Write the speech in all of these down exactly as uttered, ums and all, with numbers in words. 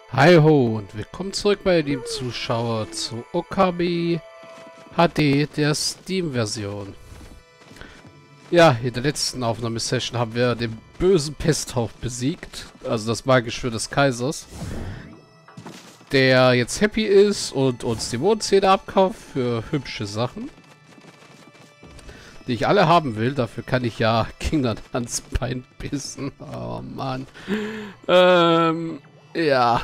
Hi ho und willkommen zurück, meine lieben Zuschauer, zu Okami H D, der Steam-Version. Ja, in der letzten Aufnahmesession haben wir den bösen Pesthauch besiegt, also das magische des Kaisers, der jetzt happy ist und uns die Mondzähne abkauft für hübsche Sachen, die ich alle haben will. Dafür kann ich ja Kindern ans Bein bissen. Oh Mann. Ähm, ja.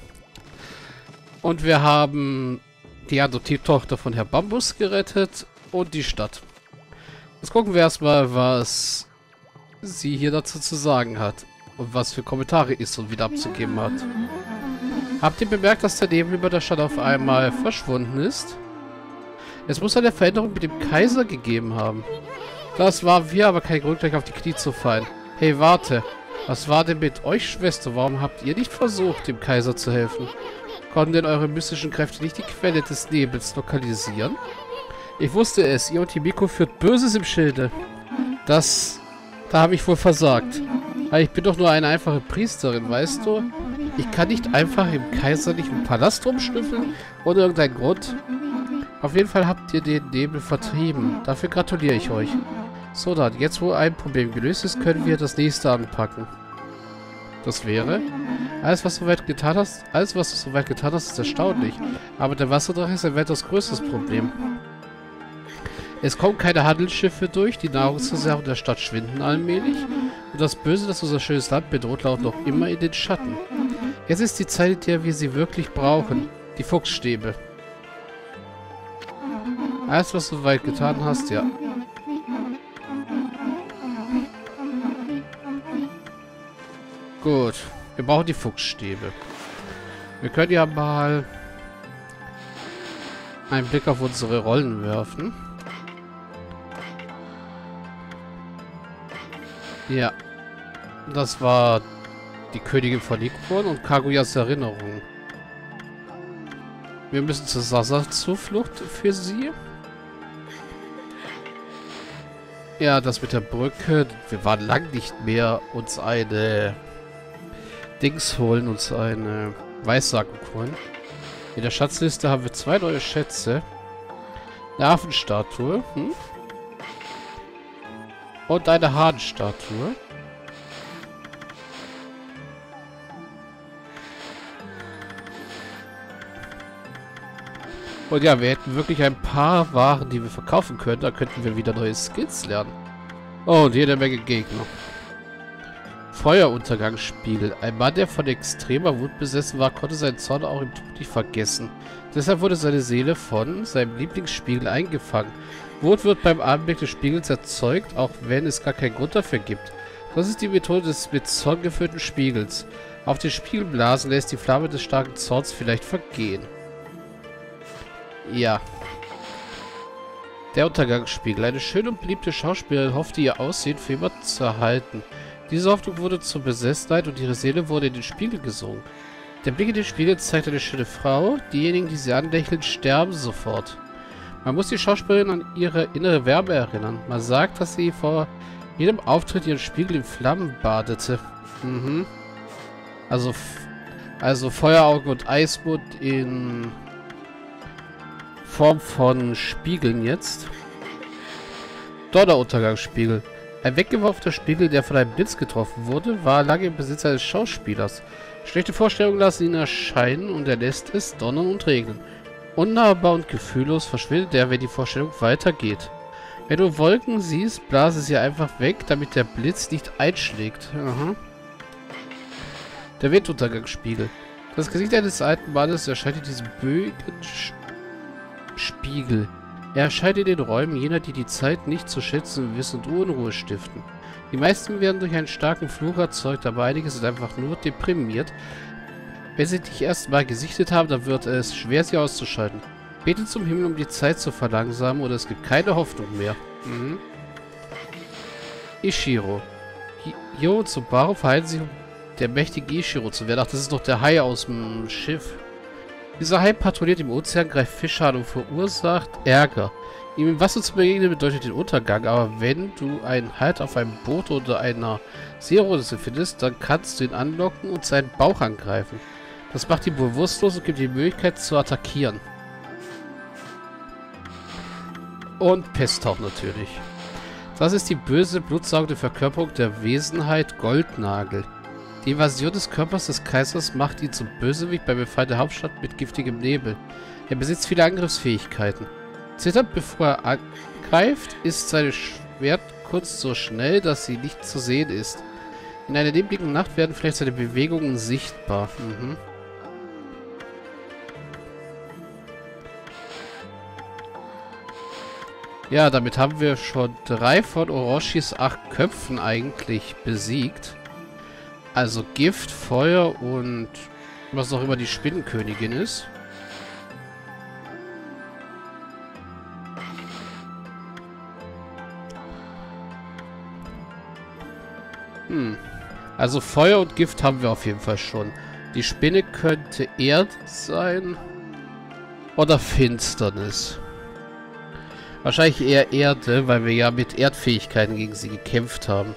Und wir haben die Adoptivtochter von Herr Bambus gerettet und die Stadt. Jetzt gucken wir erstmal, was sie hier dazu zu sagen hat. Und was für Kommentare ist und wieder abzugeben hat. Habt ihr bemerkt, dass der Nebel über der Stadt auf einmal verschwunden ist? Es muss eine Veränderung mit dem Kaiser gegeben haben. Das war wir, aber kein Grund, gleich auf die Knie zu fallen. Hey, warte. Was war denn mit euch, Schwester? Warum habt ihr nicht versucht, dem Kaiser zu helfen? Konnten denn eure mystischen Kräfte nicht die Quelle des Nebels lokalisieren? Ich wusste es. Ihr und Himiko führt Böses im Schilde. Das... Da habe ich wohl versagt. Aber ich bin doch nur eine einfache Priesterin, weißt du? Ich kann nicht einfach im kaiserlichen Palast rumschnüffeln, ohne irgendeinen Grund. Auf jeden Fall habt ihr den Nebel vertrieben. Dafür gratuliere ich euch. So dann, jetzt wo ein Problem gelöst ist, können wir das nächste anpacken. Das wäre... Alles, was du soweit getan hast, alles, was du soweit getan hast, ist erstaunlich. Aber der Wasserdrache ist ein weitaus größeres Problem. Es kommen keine Handelsschiffe durch, die Nahrungsreserven der Stadt schwinden allmählich. Und das Böse, das unser schönes Land bedroht, lauert noch immer in den Schatten. Jetzt ist die Zeit, in der wir sie wirklich brauchen. Die Fuchsstäbe. Alles, was du soweit getan hast, ja. Gut. Wir brauchen die Fuchsstäbe. Wir können ja mal einen Blick auf unsere Rollen werfen. Ja. Das war die Königin von Liquorn und Kaguyas Erinnerung. Wir müssen zur Sasa-Zuflucht für sie. Ja, das mit der Brücke. Wir waren lang nicht mehr uns eine... Dings holen, uns eine Weissagung holen. In der Schatzliste haben wir zwei neue Schätze. Eine Affenstatue. Hm? Und eine Hahnstatue. Und ja, wir hätten wirklich ein paar Waren, die wir verkaufen können. Da könnten wir wieder neue Skills lernen. Oh, und jede Menge Gegner. Feueruntergangsspiegel. Ein Mann, der von extremer Wut besessen war, konnte seinen Zorn auch im Tod nicht vergessen. Deshalb wurde seine Seele von seinem Lieblingsspiegel eingefangen. Wut wird beim Anblick des Spiegels erzeugt, auch wenn es gar keinen Grund dafür gibt. Das ist die Methode des mit Zorn gefüllten Spiegels. Auf den Spiegel blasen lässt die Flamme des starken Zorns vielleicht vergehen. Ja. Der Untergangsspiegel. Eine schöne und beliebte Schauspielerin hoffte, ihr Aussehen für immer zu erhalten. Diese Hoffnung wurde zur Besessenheit und ihre Seele wurde in den Spiegel gesogen. Der Blick in den Spiegel zeigt eine schöne Frau. Diejenigen, die sie anlächeln, sterben sofort. Man muss die Schauspielerin an ihre innere Wärme erinnern. Man sagt, dass sie vor jedem Auftritt ihren Spiegel in Flammen badete. Mhm. Also, also Feueraugen und Eismund in Form von Spiegeln jetzt. Donneruntergangsspiegel. Ein weggeworfener Spiegel, der von einem Blitz getroffen wurde, war lange im Besitz eines Schauspielers. Schlechte Vorstellungen lassen ihn erscheinen und er lässt es donnern und regnen. Unnahbar und gefühllos verschwindet er, wenn die Vorstellung weitergeht. Wenn du Wolken siehst, blase sie einfach weg, damit der Blitz nicht einschlägt. Aha. Der Winduntergangsspiegel. Das Gesicht eines alten Mannes erscheint in diesem Bögenspiegel. Er erscheint in den Räumen jener, die die Zeit nicht zu schätzen wissen und Unruhe stiften. Die meisten werden durch einen starken Fluch erzeugt, aber einige sind einfach nur deprimiert. Wenn sie dich erstmal gesichtet haben, dann wird es schwer, sie auszuschalten. Bete zum Himmel, um die Zeit zu verlangsamen, oder es gibt keine Hoffnung mehr. Mhm. Ishiro. Yo und Subaru verhalten sich, um der mächtige Ishiro zu werden. Ach, das ist doch der Hai aus dem Schiff. Dieser Hai patrouilliert im Ozean, greift Fische an und verursacht Ärger. Ihm im Wasser zu begegnen bedeutet den Untergang, aber wenn du einen Halt auf einem Boot oder einer Seerose findest, dann kannst du ihn anlocken und seinen Bauch angreifen. Das macht ihn bewusstlos und gibt die Möglichkeit zu attackieren. Und Pesttauch natürlich. Das ist die böse, blutsaugende Verkörperung der Wesenheit Goldnagel. Die Invasion des Körpers des Kaisers macht ihn zum Bösewicht beim Befall der Hauptstadt mit giftigem Nebel. Er besitzt viele Angriffsfähigkeiten. Zitternd bevor er angreift, ist seine Schwertkunst so schnell, dass sie nicht zu sehen ist. In einer nebligen Nacht werden vielleicht seine Bewegungen sichtbar. Mhm. Ja, damit haben wir schon drei von Orochis acht Köpfen eigentlich besiegt. Also Gift, Feuer und was auch immer die Spinnenkönigin ist. Hm. Also Feuer und Gift haben wir auf jeden Fall schon. Die Spinne könnte Erd sein. Oder Finsternis. Wahrscheinlich eher Erde, weil wir ja mit Erdfähigkeiten gegen sie gekämpft haben.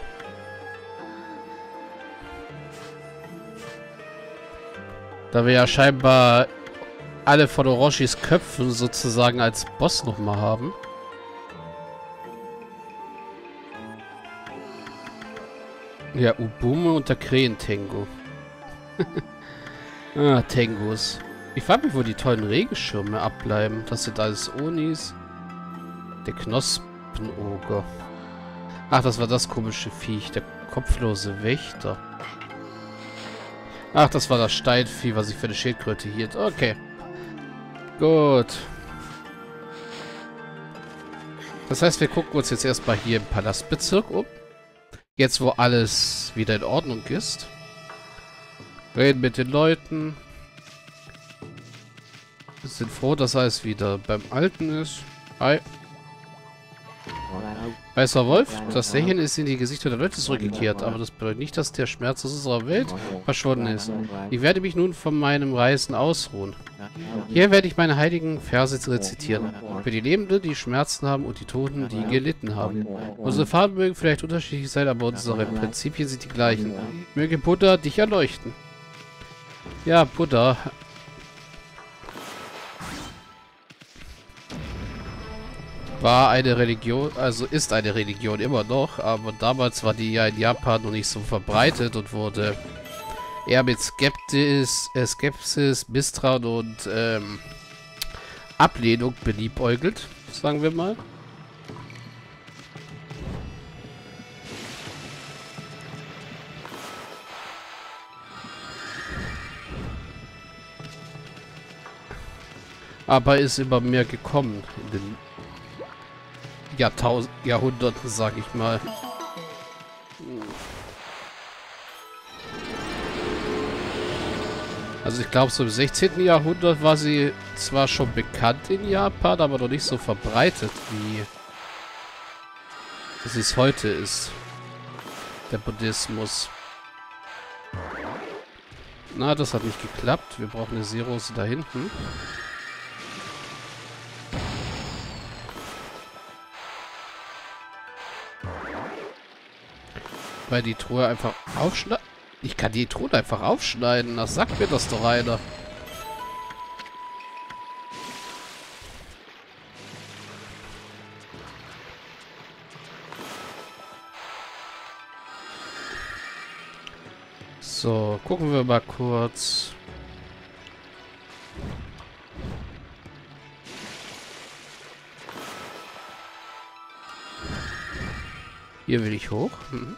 Da wir ja scheinbar alle von Orochis Köpfen sozusagen als Boss nochmal haben. Ja, Ubume und der Krähen-Tengu. Ah, Tengus. Ich frage mich, wo die tollen Regenschirme abbleiben. Das sind alles Onis. Der Knospenoger. Ach, das war das komische Viech. Der kopflose Wächter. Ach, das war das Steinvieh, was ich für eine Schildkröte hielt. Okay. Gut. Das heißt, wir gucken uns jetzt erstmal hier im Palastbezirk um. Jetzt, wo alles wieder in Ordnung ist. Reden mit den Leuten. Wir sind froh, dass alles wieder beim Alten ist. Hi. Weißer Wolf, das Lächeln ist in die Gesichter der Leute zurückgekehrt, aber das bedeutet nicht, dass der Schmerz aus unserer Welt verschwunden ist. Ich werde mich nun von meinem Reisen ausruhen. Hier werde ich meine heiligen Verse rezitieren. Für die Lebenden, die Schmerzen haben und die Toten, die gelitten haben. Unsere Farben mögen vielleicht unterschiedlich sein, aber unsere Prinzipien sind die gleichen. Möge Buddha dich erleuchten. Ja, Buddha. War eine Religion, also ist eine Religion immer noch, aber damals war die ja in Japan noch nicht so verbreitet und wurde eher mit Skeptis, äh, Skepsis, Misstrauen und ähm, Ablehnung beliebäugelt, sagen wir mal. Aber ist immer mehr gekommen in den Jahrtausend, Jahrhunderten, sag ich mal. Also ich glaube, so im sechzehnten Jahrhundert war sie zwar schon bekannt in Japan, aber noch nicht so verbreitet, wie es heute ist. Der Buddhismus. Na, das hat nicht geklappt. Wir brauchen eine Seerose da hinten. Weil die Truhe einfach aufschneiden. Ich kann die Truhe einfach aufschneiden. Das sagt mir das doch einer. So, gucken wir mal kurz. Hier will ich hoch. Mhm.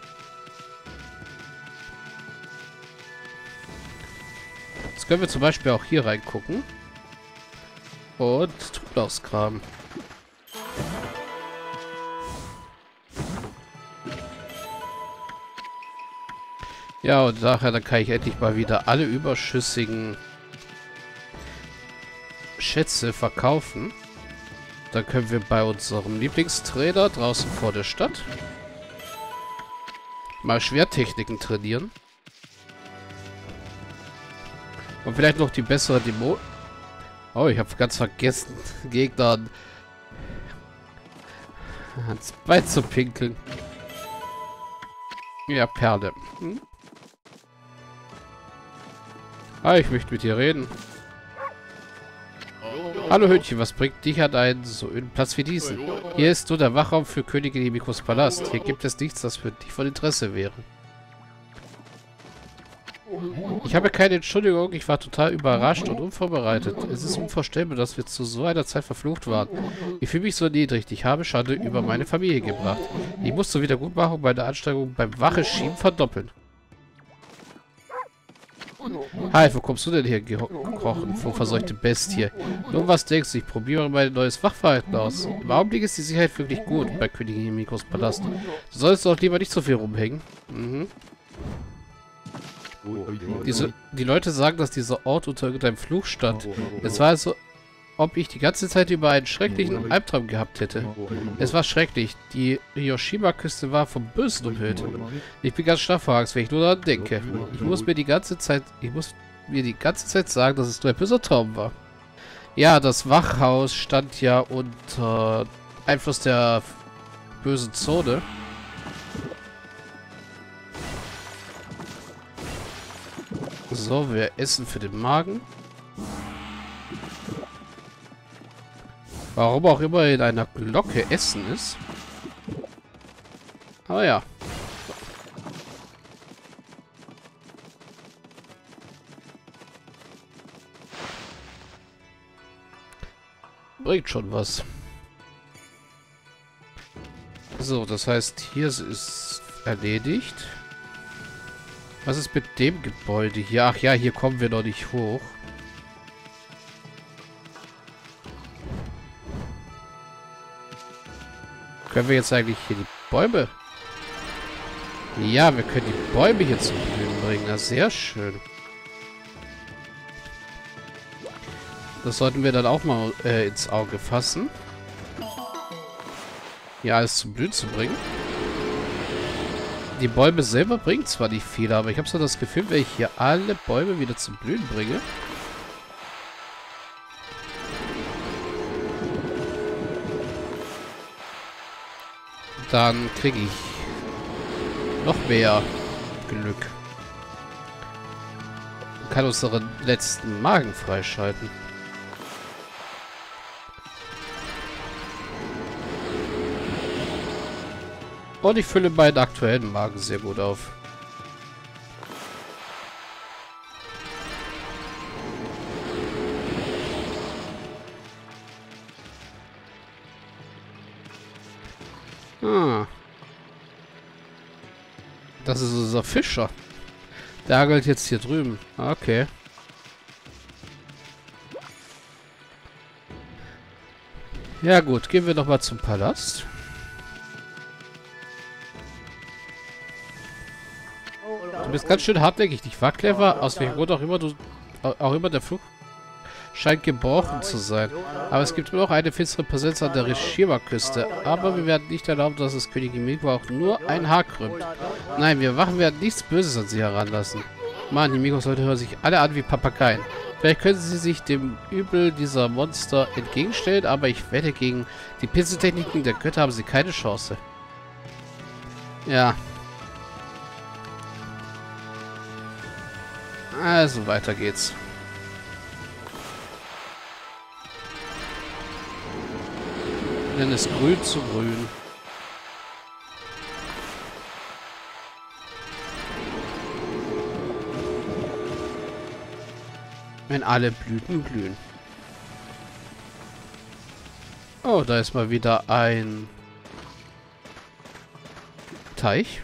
Jetzt können wir zum Beispiel auch hier reingucken. Und Truhen ausgraben. Ja, und nachher dann kann ich endlich mal wieder alle überschüssigen Schätze verkaufen. Dann können wir bei unserem Lieblingstrainer draußen vor der Stadt mal Schwerttechniken trainieren. Und vielleicht noch die bessere Demo. Oh, ich habe ganz vergessen, Gegnern ans Bein zu pinkeln. Ja, Perle. Hm? Ah, ich möchte mit dir reden. Hallo Hündchen, was bringt dich an einen so öden Platz wie diesen? Hier ist nur der Wachraum für Königin Himikos Palast. Hier gibt es nichts, das für dich von Interesse wäre. Ich habe keine Entschuldigung, ich war total überrascht und unvorbereitet. Es ist unvorstellbar, dass wir zu so einer Zeit verflucht waren. Ich fühle mich so niedrig, ich habe Schande über meine Familie gebracht. Ich muss zur Wiedergutmachung meine Anstrengungen beim Wache-Schieben verdoppeln. Hi, wo kommst du denn hier gekrochen, du verseuchte Bestie? Nun, was denkst du? Ich probiere mein neues Wachverhalten aus. Im Augenblick ist die Sicherheit wirklich gut bei Königin Himikos Palast. Du solltest doch lieber nicht so viel rumhängen. Mhm. Diese, die Leute sagen, dass dieser Ort unter irgendeinem Fluch stand. Es war also, ob ich die ganze Zeit über einen schrecklichen Albtraum gehabt hätte. Es war schrecklich. Die Hiroshima-Küste war vom Bösen umhüllt. Ich bin ganz schlaff vor Angst, wenn ich nur daran denke. Ich muss mir die ganze Zeit, ich muss mir die ganze Zeit sagen, dass es nur ein böser Traum war. Ja, das Wachhaus stand ja unter Einfluss der bösen Zone. So, wir essen für den Magen. Warum auch immer in einer Glocke Essen ist. Aber ja. Bringt schon was. So, das heißt, hier ist erledigt. Was ist mit dem Gebäude hier? Ach ja, hier kommen wir noch nicht hoch. Können wir jetzt eigentlich hier die Bäume... Ja, wir können die Bäume hier zum Blühen bringen. Na, sehr schön. Das sollten wir dann auch mal äh, ins Auge fassen. Hier alles zum Blühen zu bringen. Die Bäume selber bringen zwar nicht viel, aber ich habe so das Gefühl, wenn ich hier alle Bäume wieder zum Blühen bringe... dann kriege ich noch mehr Glück. Und kann unseren letzten Magen freischalten. Und ich fülle meinen aktuellen Magen sehr gut auf. Ah. Das ist unser Fischer. Der angelt jetzt hier drüben. Okay. Ja gut, gehen wir noch mal zum Palast. Du bist ganz schön hartnäckig. Ich war clever. Aus welchem Grund auch immer du auch immer der Flug scheint gebrochen zu sein. Aber es gibt immer noch eine finstere Präsenz an der Hiroshima-Küste. Aber wir werden nicht erlauben, dass es Königin Himiko auch nur ein Haar krümmt. Nein, wir Wachen werden nichts Böses an sie heranlassen. Mann, Himikos Leute hören sich alle an wie Papageien. Vielleicht können sie sich dem Übel dieser Monster entgegenstellen, aber ich wette, gegen die Pinseltechniken der Götter haben sie keine Chance. Ja. Also, weiter geht's. Denn es grün zu grün. Wenn alle Blüten blühen. Oh, da ist mal wieder ein Teich.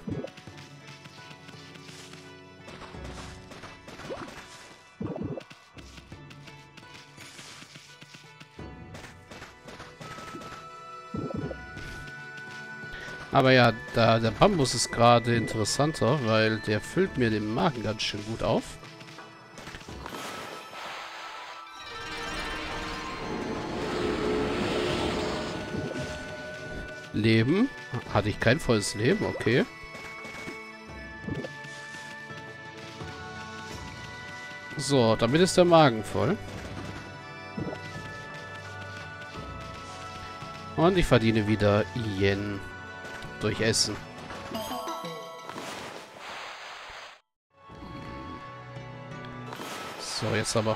Aber ja, da, der Bambus ist gerade interessanter, weil der füllt mir den Magen ganz schön gut auf. Leben. Hatte ich kein volles Leben, okay. So, damit ist der Magen voll. Und ich verdiene wieder Yen. Durch Essen. So, jetzt aber.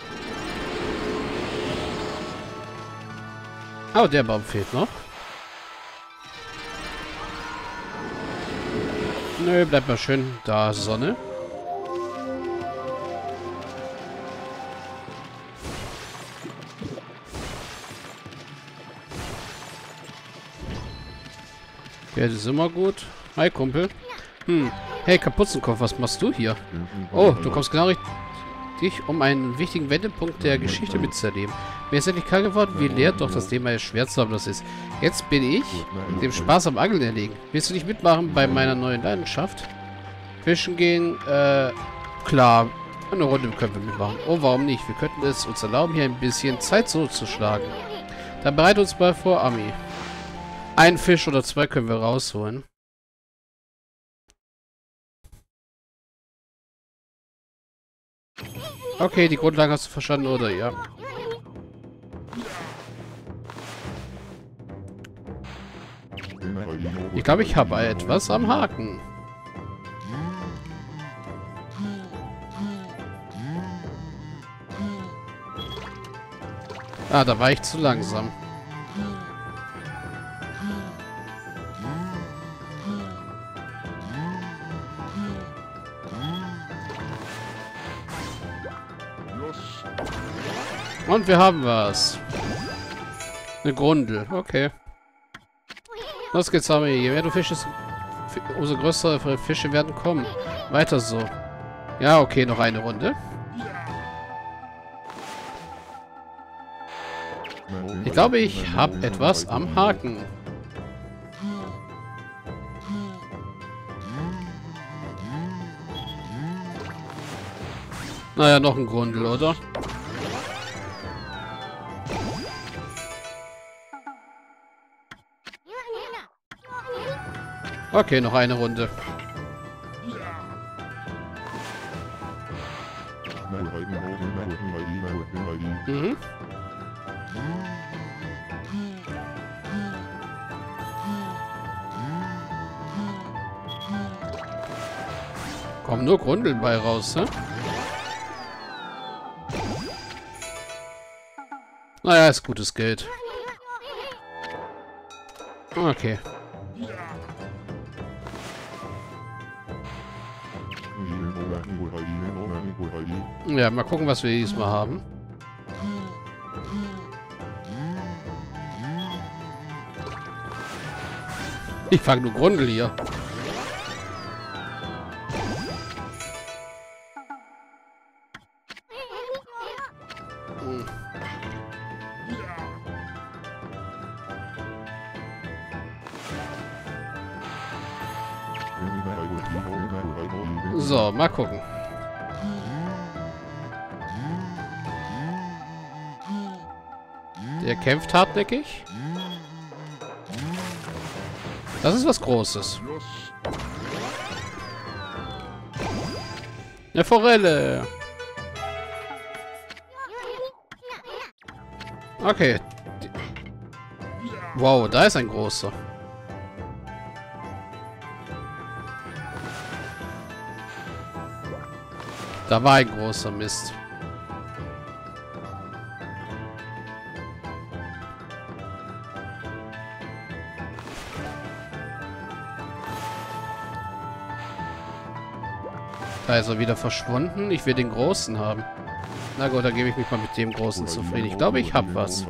Oh, der Baum fehlt noch. Nö, bleibt mal schön da, Sonne. Ja, das ist immer gut. Hi, Kumpel. Hm. Hey, Kapuzenkopf, was machst du hier? Oh, du kommst genau richtig, um einen wichtigen Wendepunkt der Geschichte mitzuerleben. Mir ist endlich klar geworden, wie leer doch das Thema des Schwertsammlers ist. Jetzt bin ich dem Spaß am Angeln erlegen. Willst du nicht mitmachen bei meiner neuen Leidenschaft? Fischen gehen, äh, klar. Eine Runde können wir mitmachen. Oh, warum nicht? Wir könnten es uns erlauben, hier ein bisschen Zeit so zu schlagen. Dann bereite uns mal vor, Ami. Ein Fisch oder zwei können wir rausholen. Okay, die Grundlagen hast du verstanden, oder? Ja. Ich glaube, ich habe etwas am Haken. Ah, da war ich zu langsam. Und wir haben was. Eine Grundel. Okay. Los geht's, Ami. Je mehr du fischst, umso größere Fische werden kommen. Weiter so. Ja, okay, noch eine Runde. Ich glaube, ich habe etwas am Haken. Naja, noch ein Grundel, oder? Okay, noch eine Runde. Mhm. Kommen nur Grundeln bei raus, ne? Naja, ist gutes Geld. Okay. Ja, mal gucken, was wir diesmal haben. Ich fange nur Grundel hier. Hm. So, mal gucken. Der kämpft hartnäckig. Das ist was Großes. Eine Forelle. Okay. Wow, da ist ein großer. Da war ein großer Mist. Da ist er wieder verschwunden. Ich will den Großen haben. Na gut, dann gebe ich mich mal mit dem Großen zufrieden. Ich glaube, ich habe was.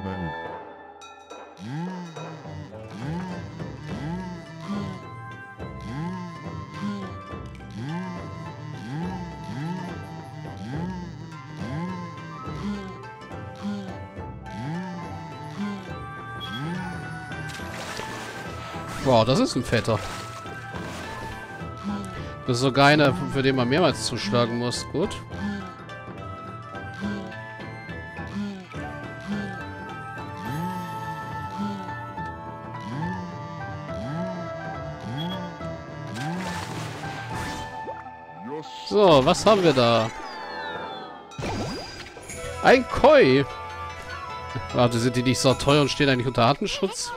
Wow, das ist ein fetter. Das ist sogar einer, für den man mehrmals zuschlagen muss. Gut. So, was haben wir da? Ein Koi. Warte, sind die nicht so teuer und stehen eigentlich unter Artenschutz?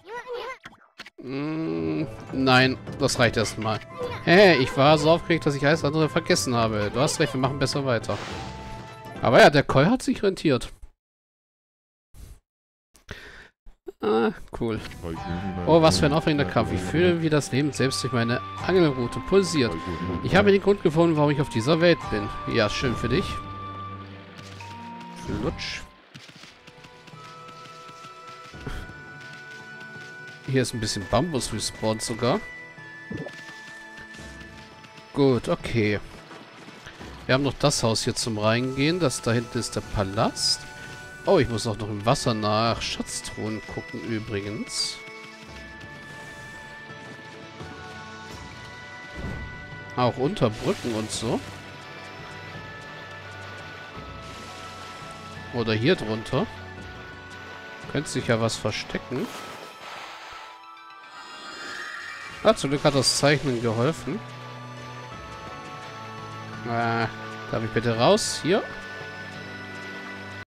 Mm, nein, das reicht erstmal. Hey, ich war so aufgeregt, dass ich alles andere vergessen habe. Du hast recht, wir machen besser weiter. Aber ja, der Koi hat sich rentiert. Ah, cool. Oh, was für ein aufregender Kampf. Ich fühle, wie das Leben selbst durch meine Angelroute pulsiert. Ich habe den Grund gefunden, warum ich auf dieser Welt bin. Ja, schön für dich. Flutsch. Hier ist ein bisschen Bambus respawned sogar. Gut, okay. Wir haben noch das Haus hier zum Reingehen. Das da hinten ist der Palast. Oh, ich muss auch noch im Wasser nach Schatztruhen gucken übrigens. Auch unter Brücken und so. Oder hier drunter. Könnte sich ja was verstecken. Ah, zum Glück hat das Zeichnen geholfen. Ah, darf ich bitte raus? Hier.